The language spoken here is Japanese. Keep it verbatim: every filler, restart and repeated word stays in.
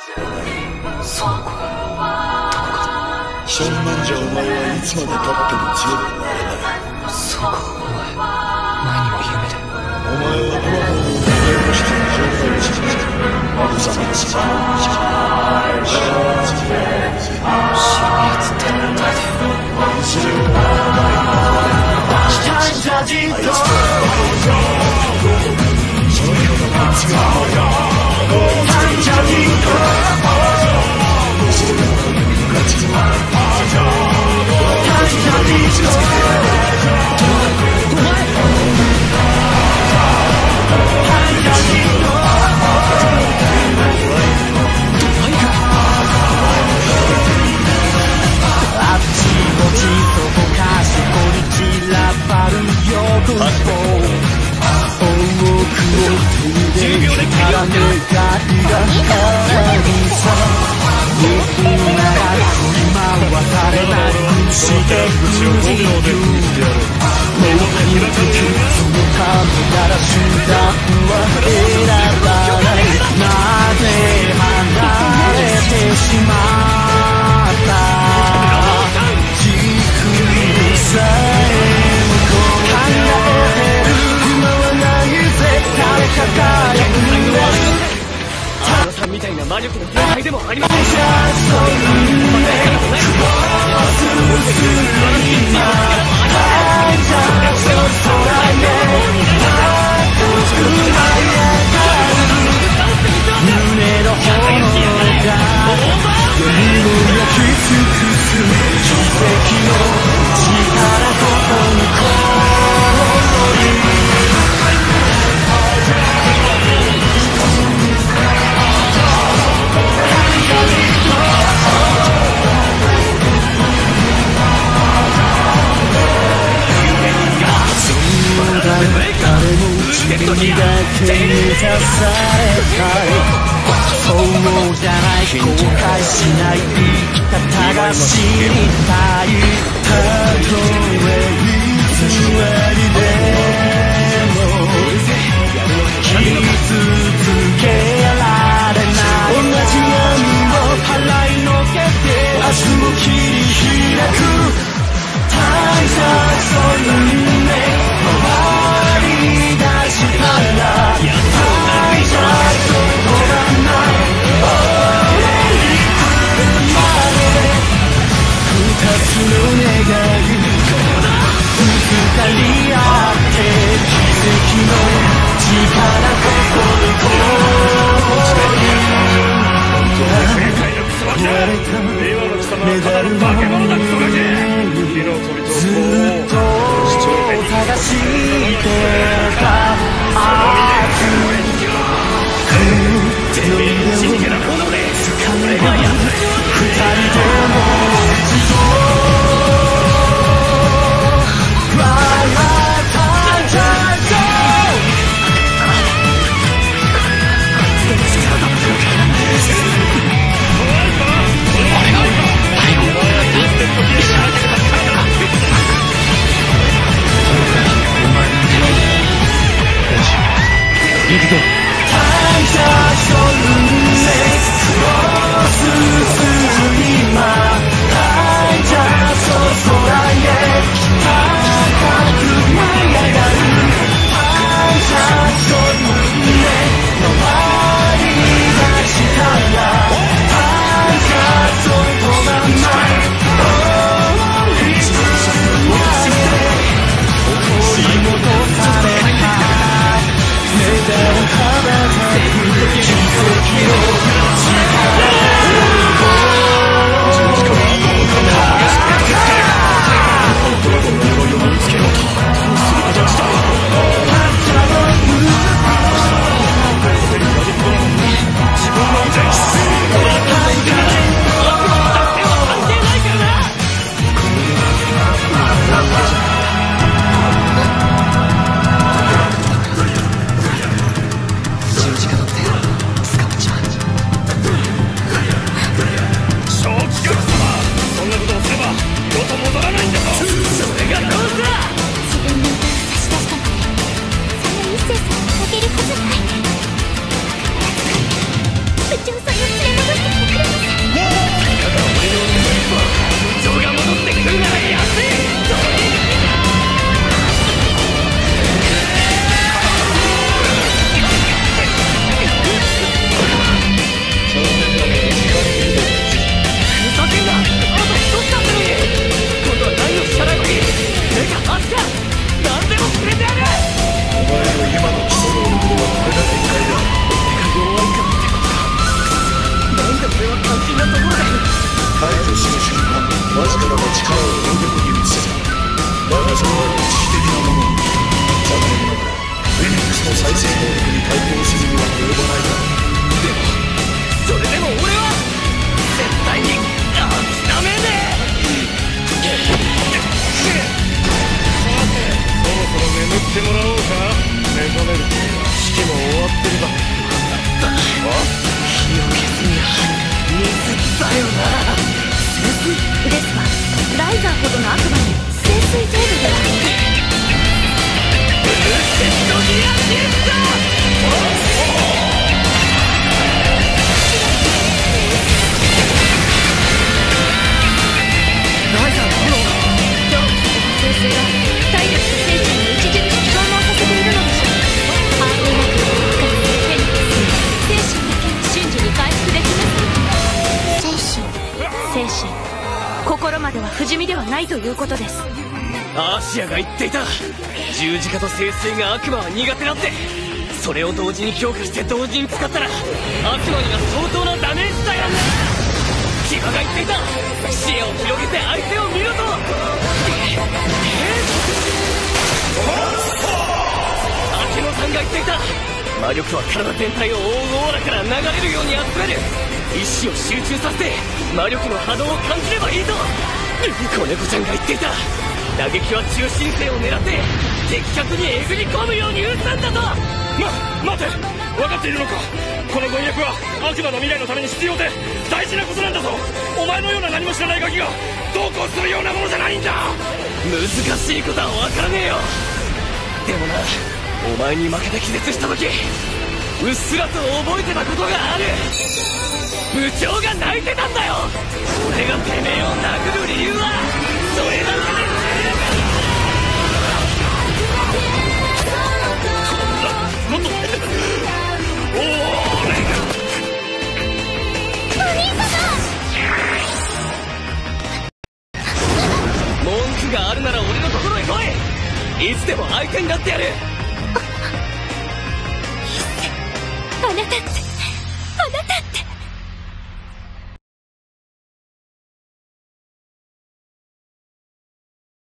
その子がどこかそんなんじゃお前はいつまでたっても強くなれない。 そうか、お前前にも夢でお前はドラゴンを生み出して状態を続けマグザの翼を引き白いやつって誰だよ。 それをあいつがそのようなあいつがみたいな魔力の状態でもありません。 目指されたいそうじゃない後悔しない生き方が知りたいたとえ偽りでも傷つけられない同じ闇を払いのけて明日を切り開く大切そういう夢メダルのずっと探してた熱く手の腕を掴めば二人でも一度行くぞ。 わずかなが力を大逆に見せた。だがそれは一時的なもの。残念ながらフェニックスの再生能力に対抗するには及ばないが、 でもそれでも俺は絶対に諦めねえ。 そろそろ眠ってもらおうか。目覚めると式も終わってるだろ。 火を消すには水だよな。 ですがライザーほどの悪魔に潜水程度ではブルーステッドギアシフト。ライザーの炎どうして潜水が体力と精神に著しく消耗させているのでしょう。ハートなく復活するフェニックスに精神だけは瞬時に回復できます。精神精神心までは不死身ではないということです。 アーシアが言っていた。十字架と聖水が悪魔は苦手だって。それを同時に強化して同時に使ったら悪魔には相当なダメージだよな。騎馬が言っていた。視野を広げて相手を見ろと。明野さんが言っていた。魔力は体全体を覆うオーラから流れるように集める。意志を集中させて魔力の波動を感じればいいと。子猫ちゃんが言っていた。打撃は中心線を狙って的確にえぐり込むように撃つんだと。 ま、待て、分かっているのか。この婚約は悪魔の未来のために必要で大事なことなんだぞ。お前のような何も知らないガキがどうこうするようなものじゃないんだ。 難しいことは分からねえよ。でもな、お前に負けて気絶した時うっすらと覚えてたことがある。部長が泣いてたんだよ。俺がてめえを殴る理由はそれだけで十分。 もっとおお文句があるなら俺のところへ来い。いつでも相手になってやる。